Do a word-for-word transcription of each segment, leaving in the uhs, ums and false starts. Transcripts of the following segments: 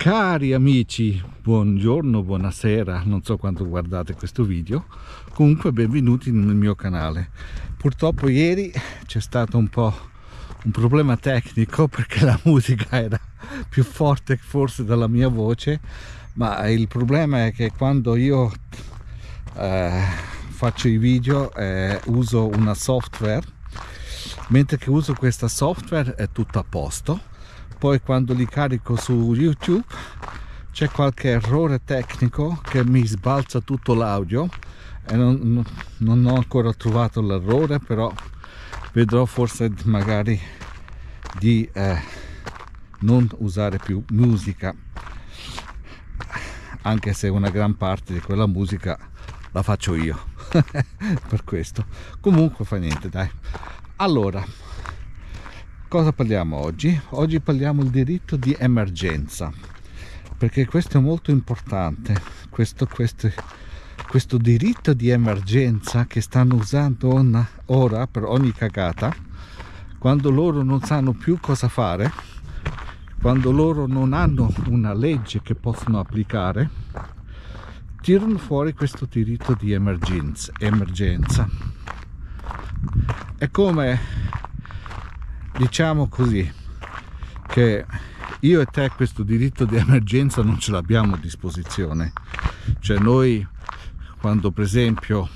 Cari amici, buongiorno, buonasera, non so quando guardate questo video, comunque benvenuti nel mio canale. Purtroppo ieri c'è stato un po' un problema tecnico perché la musica era più forte forse della mia voce, ma il problema è che quando io eh, faccio i video eh, uso una software, mentre che uso questa software è tutto a posto. Poi quando li carico su YouTube c'è qualche errore tecnico che mi sbalza tutto l'audio e non, non ho ancora trovato l'errore, però vedrò forse magari di eh, non usare più musica, anche se una gran parte di quella musica la faccio io per questo. Comunque fa niente, dai. Allora, cosa parliamo oggi? Oggi parliamo del diritto di emergenza, perché questo è molto importante, questo, questo, questo diritto di emergenza che stanno usando una, ora per ogni cagata, quando loro non sanno più cosa fare, quando loro non hanno una legge che possono applicare, tirano fuori questo diritto di emergenza. emergenza. È come, diciamo così, che io e te questo diritto di emergenza non ce l'abbiamo a disposizione. Cioè noi quando per esempio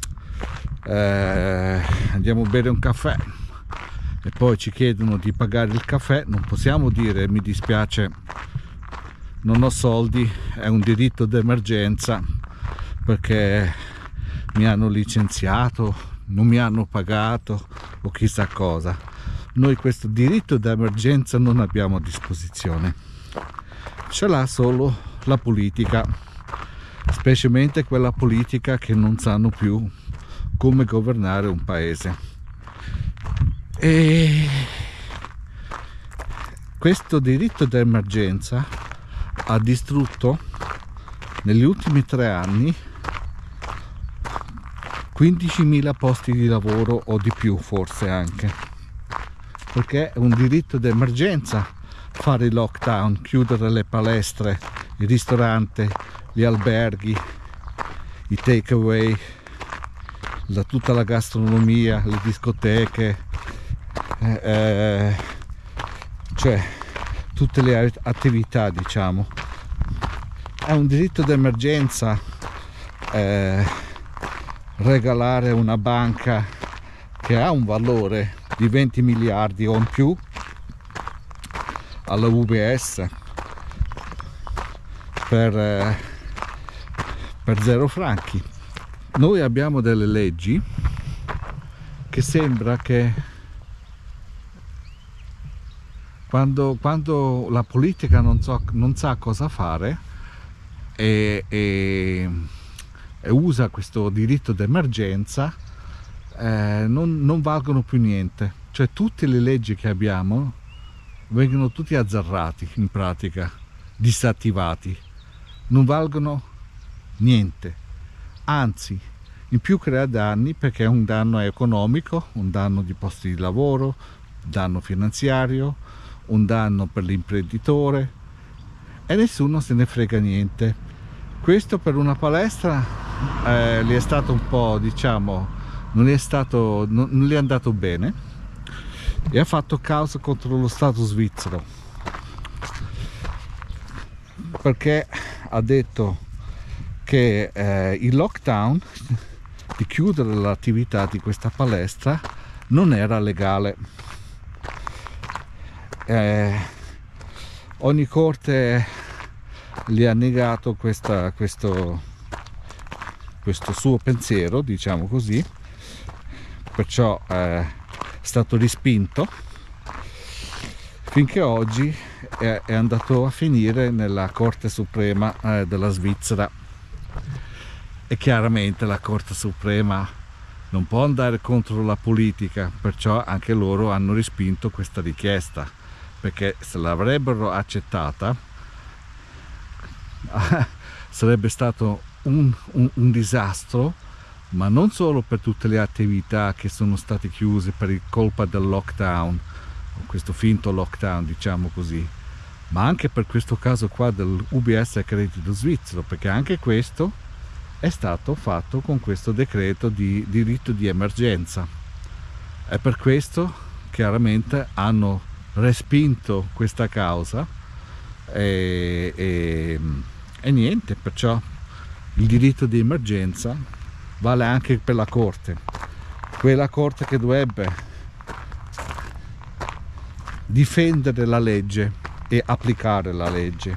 eh, andiamo a bere un caffè e poi ci chiedono di pagare il caffè, non possiamo dire mi dispiace, non ho soldi, è un diritto d'emergenza perché mi hanno licenziato, non mi hanno pagato o chissà cosa. Noi questo diritto d'emergenza non abbiamo a disposizione, ce l'ha solo la politica, specialmente quella politica che non sanno più come governare un paese. E questo diritto d'emergenza ha distrutto negli ultimi tre anni quindicimila posti di lavoro o di più, forse anche, perché è un diritto d'emergenza fare il lockdown, chiudere le palestre, i ristoranti, gli alberghi, i takeaway, la, tutta la gastronomia, le discoteche, eh, eh, cioè tutte le attività, diciamo. È un diritto d'emergenza eh, regalare una banca che ha un valore di venti miliardi o in più alla U B S per, eh, per zero franchi. Noi abbiamo delle leggi che sembra che quando, quando la politica non, so, non sa cosa fare e, e, e usa questo diritto d'emergenza, Eh, non, non valgono più niente. Cioè tutte le leggi che abbiamo vengono tutti azzerrati, in pratica disattivati, non valgono niente, anzi in più crea danni, perché un danno è economico, un danno di posti di lavoro, un danno finanziario, un danno per l'imprenditore e nessuno se ne frega niente. Questo per una palestra eh, gli è stato un po', diciamo, non è stato, non, non gli è andato bene e ha fatto causa contro lo Stato svizzero, perché ha detto che eh, il lockdown di chiudere l'attività di questa palestra non era legale. Eh, ogni corte gli ha negato questa, questo, questo suo pensiero, diciamo così. Perciò è stato respinto finché oggi è, è andato a finire nella Corte Suprema eh, della Svizzera, e chiaramente la Corte Suprema non può andare contro la politica, perciò anche loro hanno respinto questa richiesta, perché se l'avrebbero accettata sarebbe stato un, un, un disastro, ma non solo per tutte le attività che sono state chiuse per colpa del lockdown, questo finto lockdown, diciamo così, ma anche per questo caso qua del U B S Credito Svizzero, perché anche questo è stato fatto con questo decreto di diritto di emergenza. È per questo chiaramente hanno respinto questa causa e, e, e niente, perciò il diritto di emergenza vale anche per la Corte, quella Corte che dovrebbe difendere la legge e applicare la legge.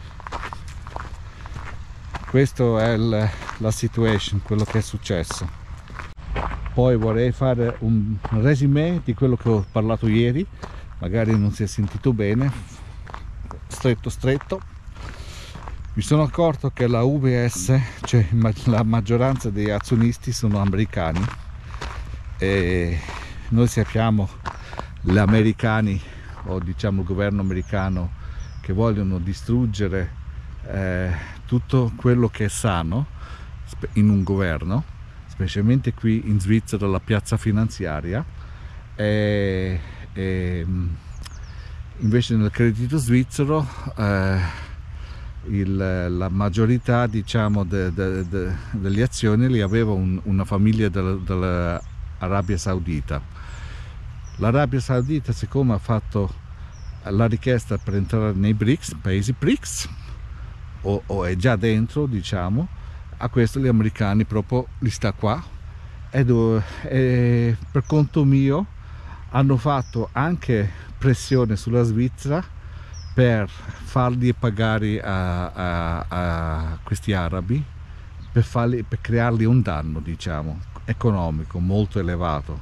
Questo è il, la situation, quello che è successo. Poi vorrei fare un resume di quello che ho parlato ieri, magari non si è sentito bene, stretto stretto. Mi sono accorto che la U B S, cioè la maggioranza degli azionisti sono americani e noi sappiamo gli americani, o diciamo il governo americano, che vogliono distruggere eh, tutto quello che è sano in un governo, specialmente qui in Svizzera la piazza finanziaria, e, e invece nel credito svizzero eh, il, la maggiorità, diciamo, de, de, de, delle azioni li aveva un, una famiglia dell'Arabia Saudita. L'Arabia Saudita, siccome ha fatto la richiesta per entrare nei BRICS, paesi BRICS, o, o è già dentro, diciamo, a questo gli americani proprio li sta qua, e, dove, e per conto mio hanno fatto anche pressione sulla Svizzera per farli pagare a, a, a questi arabi, per, farli, per creargli un danno, diciamo, economico molto elevato.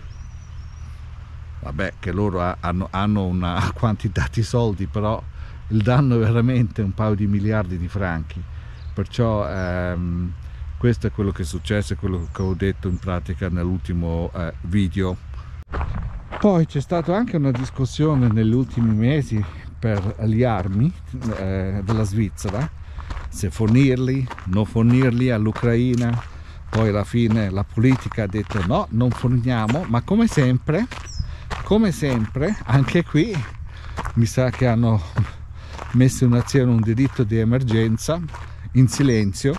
Vabbè, che loro hanno, hanno una quantità di soldi, però il danno è veramente un paio di miliardi di franchi. Perciò ehm, questo è quello che è successo, è quello che ho detto in pratica nell'ultimo eh, video. Poi c'è stata anche una discussione negli ultimi mesi per le armi eh, della Svizzera, se fornirli, non fornirli all'Ucraina. Poi alla fine la politica ha detto no, non forniamo, ma come sempre, come sempre, anche qui mi sa che hanno messo in azione un diritto di emergenza in silenzio.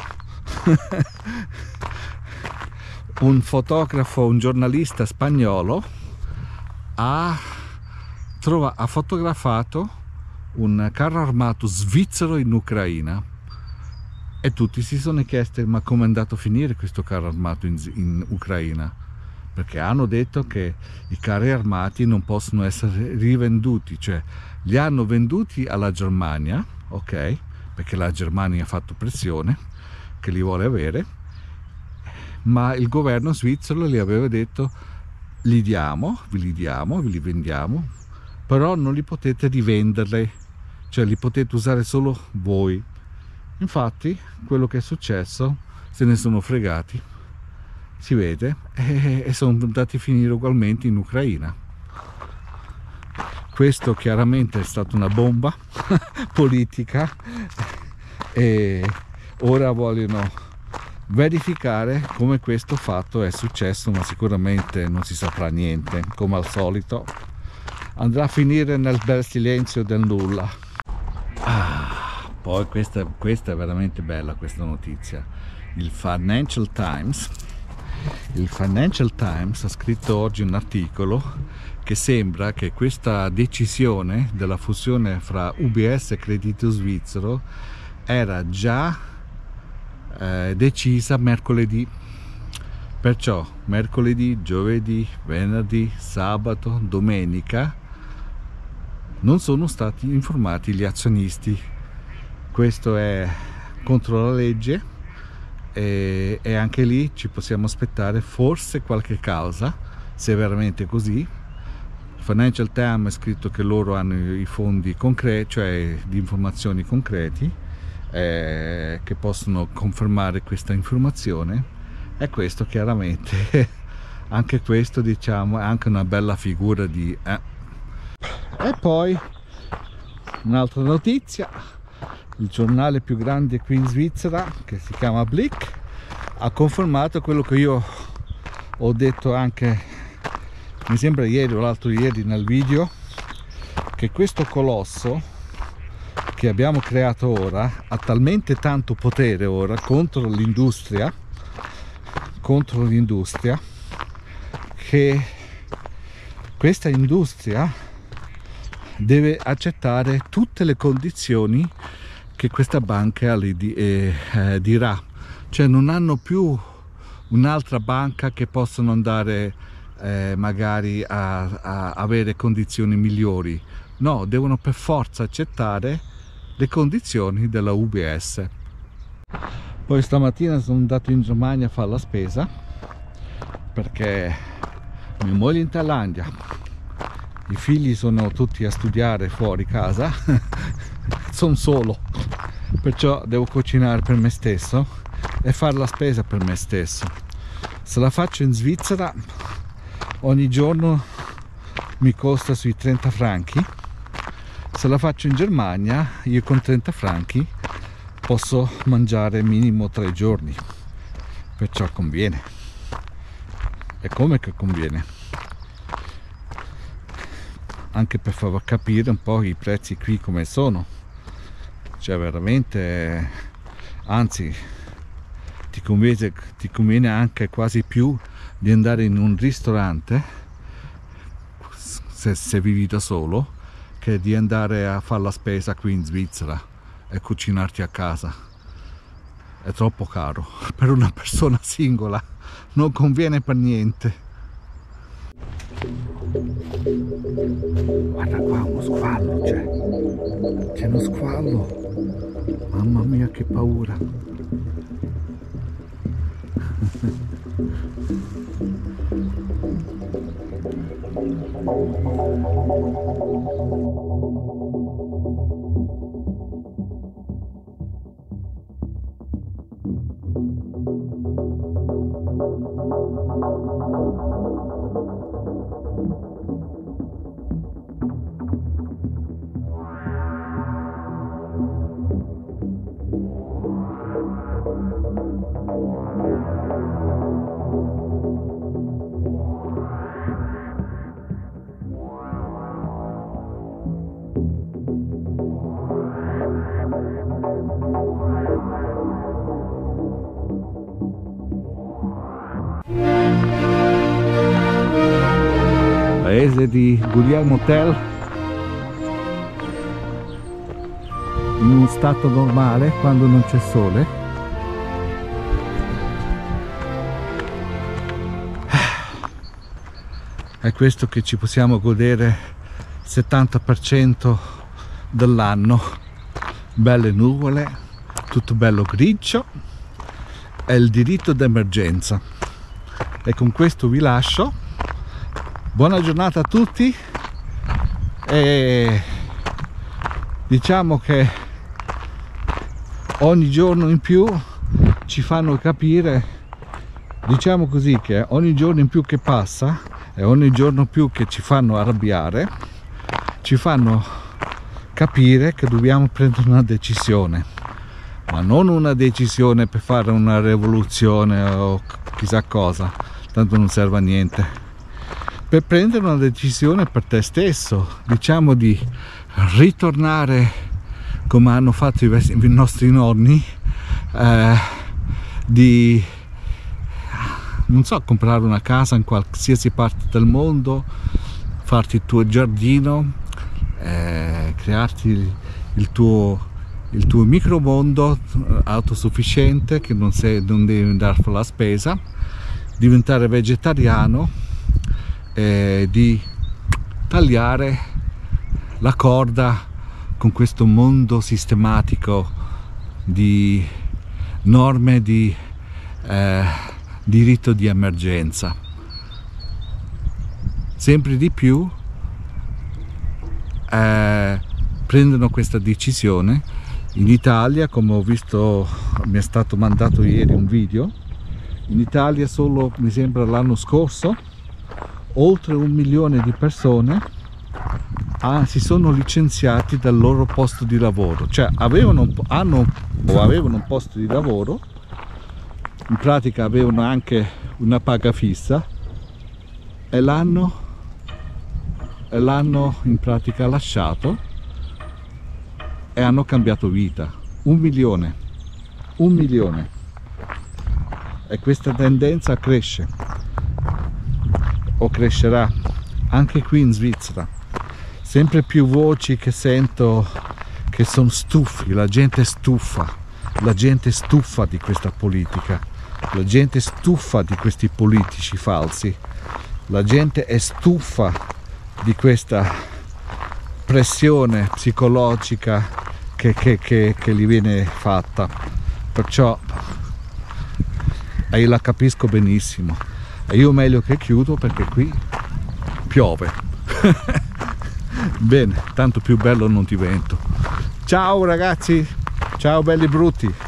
Un fotografo, un giornalista spagnolo ha, trova, ha fotografato un carro armato svizzero in Ucraina e tutti si sono chiesti ma come è andato a finire questo carro armato in, in Ucraina, perché hanno detto che i carri armati non possono essere rivenduti, cioè li hanno venduti alla Germania, ok, perché la Germania ha fatto pressione che li vuole avere, ma il governo svizzero gli aveva detto li diamo, vi li diamo, vi li vendiamo, però non li potete rivenderli, cioè li potete usare solo voi. Infatti quello che è successo, se ne sono fregati, si vede, e, e sono andati a finire ugualmente in Ucraina. Questo chiaramente è stata una bomba politica e ora vogliono verificare come questo fatto è successo, ma sicuramente non si saprà niente, come al solito andrà a finire nel bel silenzio del nulla. Ah, poi questa, questa è veramente bella, questa notizia. Il Financial Times il Financial Times ha scritto oggi un articolo che sembra che questa decisione della fusione fra U B S e Credito Svizzero era già eh, decisa mercoledì. Perciò mercoledì, giovedì, venerdì, sabato, domenica non sono stati informati gli azionisti. Questo è contro la legge e, e anche lì ci possiamo aspettare forse qualche causa, se è veramente così. Financial Times ha scritto che loro hanno i fondi concreti, cioè di informazioni concreti, eh, che possono confermare questa informazione, e questo chiaramente anche questo, diciamo, è anche una bella figura di eh. E poi un'altra notizia: il giornale più grande qui in Svizzera, che si chiama Blick, ha confermato quello che io ho detto anche, mi sembra ieri o l'altro ieri nel video, che questo colosso che abbiamo creato ora ha talmente tanto potere ora contro l'industria contro l'industria che questa industria deve accettare tutte le condizioni che questa banca li di, eh, eh, dirà, cioè non hanno più un'altra banca che possono andare eh, magari a, a avere condizioni migliori, no, devono per forza accettare le condizioni della U B S. Poi stamattina sono andato in Germania a fare la spesa perché mia moglie è in Thailandia, i figli sono tutti a studiare fuori casa, sono solo, perciò devo cucinare per me stesso e fare la spesa per me stesso. Se la faccio in Svizzera ogni giorno mi costa sui trenta franchi, se la faccio in Germania io con trenta franchi posso mangiare minimo tre giorni, perciò conviene. E come che conviene? Anche per far capire un po' i prezzi qui come sono, cioè veramente, anzi ti conviene, ti conviene anche quasi più di andare in un ristorante se, se vivi da solo che di andare a fare la spesa qui in Svizzera e cucinarti a casa. È troppo caro per una persona singola, non conviene per niente. Guarda qua, uno squallo c'è, c'è uno squallo, mamma mia che paura. Paese di Guglielmo Tell, in uno stato normale quando non c'è sole. È questo che ci possiamo godere il settanta per cento dell'anno, belle nuvole, tutto bello grigio, è il diritto d'emergenza. E con questo vi lascio. Buona giornata a tutti e diciamo che ogni giorno in più ci fanno capire, diciamo così, che ogni giorno in più che passa e ogni giorno più che ci fanno arrabbiare ci fanno capire che dobbiamo prendere una decisione, ma non una decisione per fare una rivoluzione o chissà cosa, tanto non serve a niente. Per prendere una decisione per te stesso, diciamo di ritornare come hanno fatto i, i nostri nonni, eh, di non so, comprare una casa in qualsiasi parte del mondo, farti il tuo giardino, eh, crearti il, il tuo il tuo micromondo autosufficiente, che non, sei, non devi andare a fare la spesa, diventare vegetariano, eh, di tagliare la corda con questo mondo sistematico di norme di eh, diritto di emergenza. Sempre di più eh, prendono questa decisione. In Italia, come ho visto, mi è stato mandato ieri un video, in Italia solo, mi sembra l'anno scorso, oltre un milione di persone ah, si sono licenziati dal loro posto di lavoro, cioè avevano, hanno, o avevano un posto di lavoro, in pratica avevano anche una paga fissa e l'hanno e l'hanno in pratica lasciato e hanno cambiato vita. Un milione, un milione. E questa tendenza cresce, o crescerà anche qui in Svizzera. Sempre più voci che sento che sono stufi, la gente è stufa, la gente è stufa di questa politica, la gente è stufa di questi politici falsi, la gente è stufa di questa pressione psicologica che, che, che, che gli viene fatta. Perciò io la capisco benissimo e io meglio che chiudo perché qui piove. Bene, tanto più bello non divento. Ciao ragazzi, ciao belli brutti.